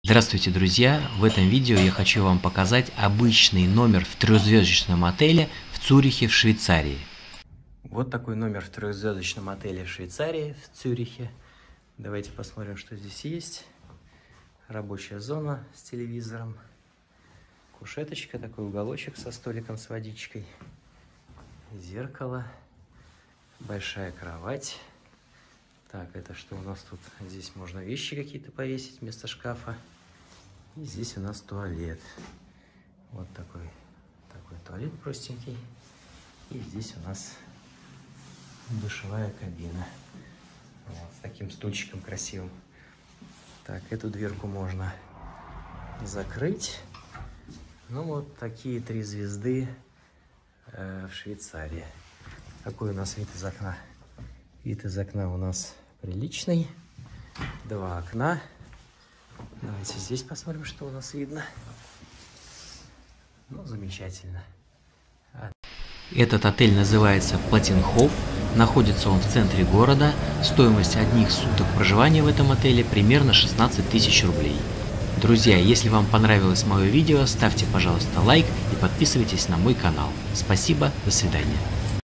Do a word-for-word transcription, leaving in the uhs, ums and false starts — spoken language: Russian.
Здравствуйте, друзья! В этом видео я хочу вам показать обычный номер в трехзвездочном отеле в Цюрихе в Швейцарии. Вот такой номер в трехзвездочном отеле в Швейцарии, в Цюрихе. Давайте посмотрим, что здесь есть. Рабочая зона с телевизором, кушеточка, такой уголочек со столиком с водичкой, зеркало, большая кровать. Так, это что у нас тут? Здесь можно вещи какие-то повесить вместо шкафа. И здесь у нас туалет. Вот такой, такой туалет простенький. И здесь у нас душевая кабина. Вот, с таким стульчиком красивым. Так, эту дверку можно закрыть. Ну, вот такие три звезды э, в Швейцарии. Какой у нас вид из окна? Вид из окна у нас приличный. Два окна. Давайте здесь посмотрим, что у нас видно. Ну, замечательно. Этот отель называется Платинхоф. Находится он в центре города. Стоимость одних суток проживания в этом отеле примерно шестнадцать тысяч рублей. Друзья, если вам понравилось мое видео, ставьте, пожалуйста, лайк и подписывайтесь на мой канал. Спасибо, до свидания.